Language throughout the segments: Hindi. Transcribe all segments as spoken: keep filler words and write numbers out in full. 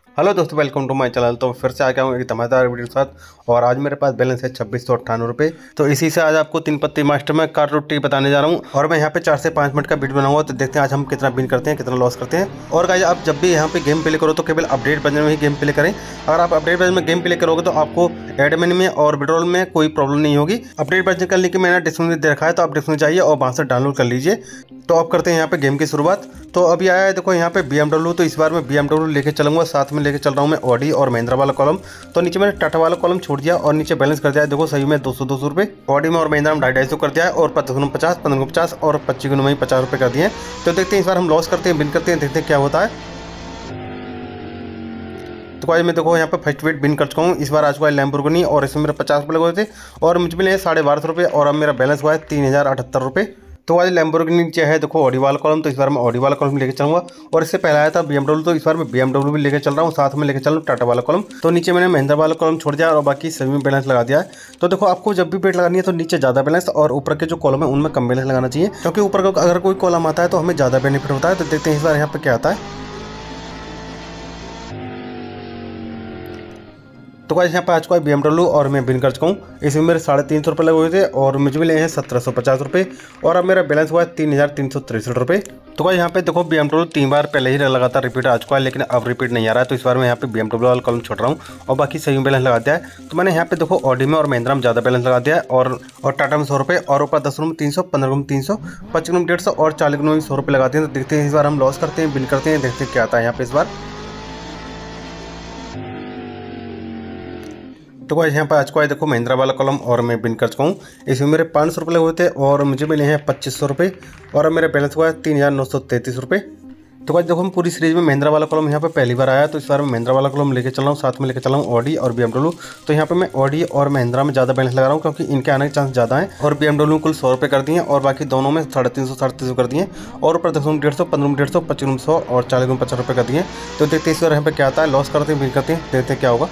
हेलो दोस्तों, वेलकम टू माय चैनल। तो फिर से आ गया हूँ एक धमाकेदार वीडियो के साथ और आज मेरे पास बैलेंस है छब्बीस सौ अट्ठानवे रुपये। तो इसी से आज आपको तीन पत्ती मास्टर में कार रोटी बताने जा रहा हूँ और मैं यहाँ पे चार से पाँच मिनट का वीडियो बनाऊंगा। तो देखते हैं आज हम कितना विन करते हैं, कितना लॉस करते हैं। और गाइस, आप जब भी यहाँ पे गेम प्ले करो तो केवल अपडेट वर्जन में ही गेम प्ले करें। अगर आप अपडेट वर्जन में गेम प्ले करोगे तो आपको एडमिन में और विड्रॉल में कोई प्रॉब्लम नहीं होगी। अपडेट वर्जन का लिंक मैंने डिस्क्रिप्शन में दे रखा है, तो आप डिस्क्रिप्शन चाहिए और वहाँ से डाउनलोड कर लीजिए। तो आप करते हैं यहाँ पे गेम की शुरुआत। तो अभी आया है देखो यहाँ पे बी एम डब्ल्यू। तो इस बार मैं बी एम डब्ल्यू लेके चलूंगा, साथ में लेके चल रहा हूँ मैं ऑडी और महिंद्रा वाला कॉलम। तो नीचे मैंने टाटा वाला कॉलम छोड़ दिया और नीचे बैलेंस कर दिया है देखो सही में दो सौ दो सौ रुपये। ऑडी में और महिंद्रा में ढाई ढाई सौ कर दिया है और पचास गुना पचास, पंद्रह गुना पचास और पच्चीस गुना में पचास रुपये कर दिए। तो देखते हैं इस बार हम लॉस करते हैं, विन करते हैं, देखते हैं क्या होता है। तो आज मैं देखो यहाँ पे फर्स्ट वेट विन कर चुका हूँ इस बार। आज को लैम्बोर्गिनी और इसमें मेरे पचास रुपये लगे थे और मुझ मिले साढ़े बारह सौ रुपये और अब मेरा बैलेंस हुआ है तीन हज़ार अठहत्तर रुपये। तो आज लैम्बोर्गिनी नीचे है देखो ऑडी वाला कॉलम। तो इस बार मैं ऑडी वाला कॉलम लेके चलूंगा और इससे पहले आया था बी एम डब्ल्यू। तो इस बार मैं बी एम डब्ल्यू भी लेके चल रहा हूँ, साथ में लेके चल रहा हूँ टाटा वाला कॉलम। तो नीचे मैंने महिंद्रा वाला कॉलम छोड़ दिया और बाकी सभी में बैलेंस लगा दिया है। तो देखो आपको जब भी बेट लगानी है तो नीचे ज़्यादा बैलेंस और ऊपर के जो कॉलम है उनमें कम बैलेंस लगाना चाहिए, क्योंकि ऊपर का अगर कोई कॉलम आता है तो हमें ज़्यादा बेनिफिट होता है। तो देखते हैं इस बार यहाँ पर क्या आता है। तो गाइस यहाँ पे आज को बी एम डब्ल्यू और मैं विन कर चुका हूँ। इसमें मेरे साढ़े तीन सौ रुपये लगे हुए थे और मुझे मिले हैं सत्रह सौ पचास रुपये और अब मेरा बैलेंस हुआ है तीन हज़ार तीन सौ तिरसठ रुपये। तो गाइस यहाँ पे देखो बी एम डब्ल्यू तीन बार पहले ही लगातार रिपीट आ चुका है, लेकिन अब रिपीट नहीं आ रहा है। तो इस बार मैं यहाँ पे बी एम डब्ल्यू वाला कॉलम छोड़ रहा हूँ और बाकी सही में बैलेंस लगा दिया है। तो मैंने यहाँ पे देखो ऑडी में और महिंद्रा में ज़्यादा बैलेंस लगा दिया है और और टाटा में सौ रुपये और ऊपर दस रुपये तीन सौ, पंद्रह रुपये तीन सौ, पच्चीस रुपये डेढ़ सौ और चालीस रुपये सौ रुपये लगाते हैं। तो देखते हैं इस बार हम लॉस करते हैं, विन करते हैं, देखते हैं क्या आता है यहाँ पे इस बार। तो गाइस यहाँ पर आज को आए देखो महिंद्रा वाला कॉलम और मैं विन कर चुका हूँ। इसमें मेरे पाँच सौ रुपये लगे हुए थे और मुझे मिले हैं पच्चीस सौ रुपये और अब मेरा बैलेंस हुआ है तीन हज़ार नौ सौ तैंतीस रुपये। तो गाइस देखो हम पूरी सीरीज में महिंद्रा वाला कॉलम यहाँ पे पहली बार आया। तो इस बार मैं महिंद्रा वाला कॉलम लेके चल रहा हूँ, साथ में लेके चल रहा हूँ ऑडी और बी एम डब्ल्यू। तो यहाँ पे मैं ऑडी और महिंद्रा में ज़्यादा बैलेंस लगा रहा हूँ क्योंकि इनके आने के चांस ज़्यादा है। और बी एम डब्ल्यू कुल सौ रुपये कर दिए और बाकी दोनों में साढ़े तीन सौ साढ़े तीन सौ कर दिए और ऊपर दस डेढ़ सौ, पंद्रह डेढ़ सौ, पच्चीस सौ और चालीस पचास रुपये कर दिए। तो देखते इस बार यहाँ पे क्या आता है, लॉस करते हैं, विन करते हैं, देखते हैं क्या होगा।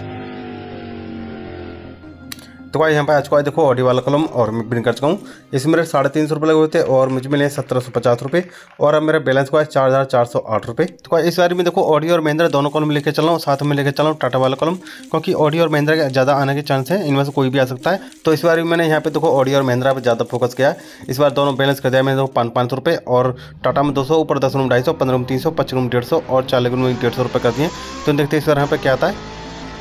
तो भाई यहाँ पे आज को आज देखो ऑडी वाला कॉलम और मैं विन कर चुका हूँ। इसमें मेरे साढ़े तीन सौ रुपये लगे हुए थे और मुझे मिले सत्रह सौ पचास रुपये और अब मेरा बैलेंस हुआ है चार हज़ार चार सौ आठ रुपये। तो इस बार में देखो ऑडी और महिंद्रा दोनों कॉलम लेके चल रहा हूँ, साथ में लेके चल रहा हूँ टाटा वाला कॉलम, क्योंकि ऑडी और महिंद्रा के ज़्यादा आने के चांस है, इनमें से कोई भी आ सकता है। तो इस बार मैंने यहाँ पे देखो ऑडी और महिंद्रा पर ज़्यादा फोकस किया है। इस बार दोनों बैलेंस कर दिया मैंने देखो पाँच पाँच सौ रुपये और टाटा में दो सौ, ऊपर दस रुपये ढाई सौ, पंद्रह रुपये तीन सौ, पच्चीस रुपये डेढ़ सौ और चालीस रुपये डेढ़ सौ रुपये कर दिए। तो देखते हैं इस बार यहाँ पे क्या आता है।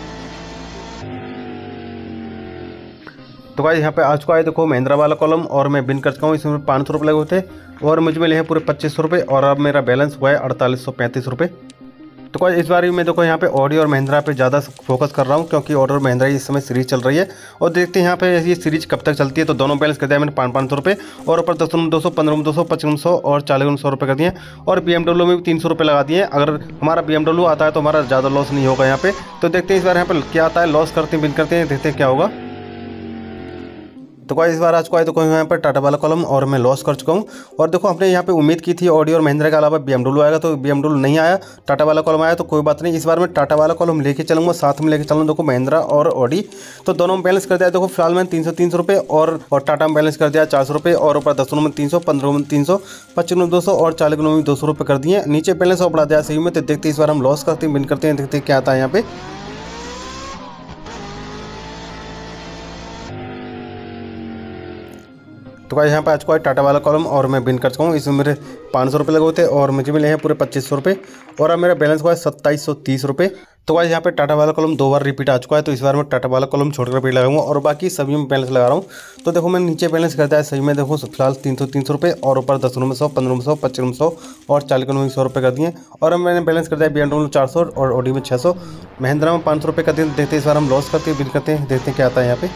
तो गाइस यहाँ पे आज को आए देखो महिंद्रा वाला कॉलम और मैं विन कर चुका हूँ। इसमें पाँच सौ रुपये लगे हुए थे और मुझे मिले हैं पूरे पच्चीस सौ रुपये और अब मेरा बैलेंस हुआ है अड़तालीस सौ पैंतीस रुपये। तो गाइस इस बार मैं देखो यहाँ पे ऑडी और महिंद्रा पे ज़्यादा फोकस कर रहा हूँ, क्योंकि ऑडी और महिंद्रा इस समय सीरीज चल रही है और देखते हैं यहाँ पे ये सीरीज कब तक चलती है। तो दोनों बैलेंस कर दिया मैंने पाँच पाँच सौ रुपये और ऊपर दस दो सौ, पंद्रह दो सौ, पच्चीस सौ और चालीस सौ रुपये कर दिए और बी एम डब्ल्यू में भी तीन सौ रुपये लगा दिए। अगर हमारा बी एम डब्ल्यू आता है तो हमारा ज़्यादा लॉस नहीं होगा यहाँ पे। तो देखते हैं इस बार यहाँ पर क्या आता है, लॉस करते हैं, विन करते हैं, देखते हैं क्या होगा। तो गाइस इस बार आज को आए देखो यहाँ पर टाटा वाला कॉलम और मैं लॉस कर चुका हूँ। और देखो हमने यहाँ पे उम्मीद की थी ऑडी और महिंद्रा के अलावा बी एम डब्ल्यू आएगा, तो बी एम डब्ल्यू नहीं आया, टाटा वाला कॉलम आया। तो कोई बात नहीं, इस बार मैं टाटा वाला कॉलम लेके चलूँगा, साथ में लेके चलूँगा देखो महिंद्रा और ऑडी। तो दोनों में बैलेंस कर दिया देखो फिलहाल मैंने तीन सौ तीन सौ रुपये और और टाटा में बैलेंस कर दिया चार सौ रुपये और ऊपर दस में तीन सौ, पंद्रह में तीन सौ, पच्चीस में दो सौ और चालीस में दो सौ रुपये कर दिए। नीचे बैलेंस और बढ़ा दिया सही में। तो देखते इस बार हम लॉस करते हैं, विन करते हैं, देखते क्या आता है यहाँ पे। तो गाइस यहाँ पे आज को टाटा वाला कॉलम और मैं विन कर चुका हूँ। इसमें मेरे पाँच सौ रुपये लगे हुए थे और मुझे मिले हैं पूरे पच्चीस सौ रुपये और अब मेरा बैलेंस हुआ है सत्ताईस सौ तीस रुपये। तो गाइस यहाँ पे टाटा वाला कॉलम दो बार रिपीट आ चुका है। तो इस बार मैं टाटा वाला कॉलम छोड़कर रिपीट लगाऊंगा और बाकी सभी में बैलेंस लगा रहा हूँ। तो देखो मैंने नीचे बैलेंस करता है सही में देखो फिलहाल तीन सौ तीन सौ रुपये और ऊपर दस रुपये सौ, पंद्रह सौ, पच्चीस सौ और चालीस रुपये सौ रुपये कर दिए। और अब मैंने बैलेंस कर दिया बी एम डब्ल्यू चार सौ और ऑडी में छः सौ, महिंद्रा में पाँच सौ रुपये कर दिए। देखते इस बार हम लॉस करते हैं, विन करते हैं, देखते हैं क्या आता है यहाँ पे।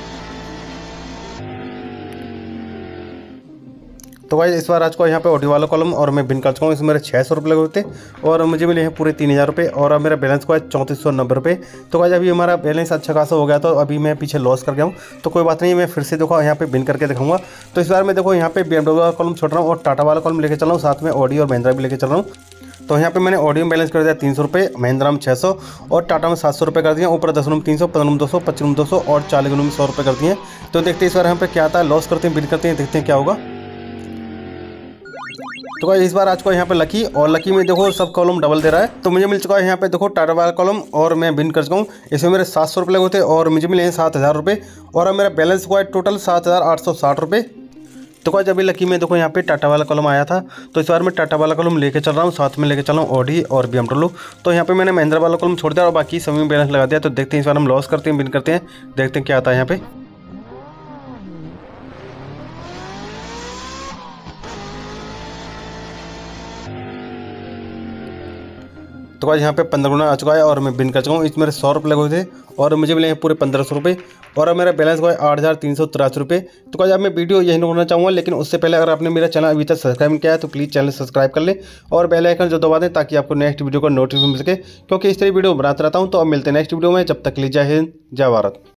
तो भाई इस बार आज को यहाँ पे ऑडी वाला कॉलम और मैं विन कर चुका हूँ। इसमें मेरे छः सौ रुपये लगे होते और मुझे मिले हैं पूरे तीन हज़ार रुपये और अब मेरा बैलेंस को है चौंतीस सौ नब्बे रुपये। तो भाई अभी हमारा बैलेंस अच्छा खासा हो गया, तो अभी मैं पीछे लॉस कर गया हूँ। तो कोई बात नहीं, मैं फिर से देखो यहाँ पे विन करके दिखाऊंगा। तो इस बार मैं देखो यहाँ पे बी एम डब्ल्यू वाला कॉलम छोड़ रहा हूँ और टाटा वाला कॉलम लेके चल रहा हूँ, साथ में ऑडी और महिंद्रा भी लेके चल रहा हूँ। तो यहाँ पे मैंने ऑडी में बैलेंस कर दिया तीन सौ रुपये, महिंद्रा में छः सौ और टाटा में सात सौ रुपये कर दिए। ऊपर दस में तीन सौ, पंद्रह में दो सौ, पच्चीस में दो सौ और चालीस में सौ रुपये कर दिए। तो देखते हैं इस बार यहाँ पे क्या आता है, लॉस करते हैं, विन करते हैं, देखते हैं क्या होगा। तो गाइस इस बार आज को यहाँ पे लकी और लकी में देखो सब कॉलम डबल दे रहा है। तो मुझे मिल चुका है यहाँ पे देखो टाटा वाला कॉलम और मैं विन कर चुका हूँ। इसमें मेरे सात सौ रुपये लगे होते और मुझे मिले हैं सात हज़ार रुपये और अब मेरा बैलेंस हुआ है टोटल सात हज़ार आठ सौ साठ रुपये। तो गाइस अभी लकी में देखो यहाँ पे टाटा वाला कॉलम आया था, तो इस बार मैं टाटा वाला कॉलम लेके चल रहा हूँ, साथ में लेके चल रहा हूँ ऑडी और बी एम डब्ल्यू। तो यहाँ पे मैंने महिंद्रा वाला कॉलम छोड़ दिया और बाकी सभी में बैलेंस लगा दिया। तो देखते हैं इस बार हम लॉस करते हैं विन करते हैं, देखते हैं क्या आता है यहाँ पे। तो गाइस यहाँ पे पंद्रह गुना आ चुका है और मैं बिन कर चुका हूँ। इसमें मेरे सौ रुपये लगे हुए थे और मुझे मिले हैं पूरे पंद्रह सौ रुपये और अब मेरा बैलेंस हुआ है आठ हज़ार तीन सौ तिरासी रुपये। तो गाइस अब मैं वीडियो यही करना चाहूँगा, लेकिन उससे पहले अगर आपने मेरा चैनल अभी तक सब्सक्राइब नहीं किया है तो प्लीज़ चैनल सब्सक्राइब कर ले और बेल आइकन जो दबा दें ताकि आपको नेक्स्ट वीडियो का नोटिफिकेशन मिल सके, क्योंकि इस तरह वीडियो बनाता रहता हूँ। तो अब मिलते हैं नेक्स्ट वीडियो में, जब तक के लिए जय हिंद जय भारत।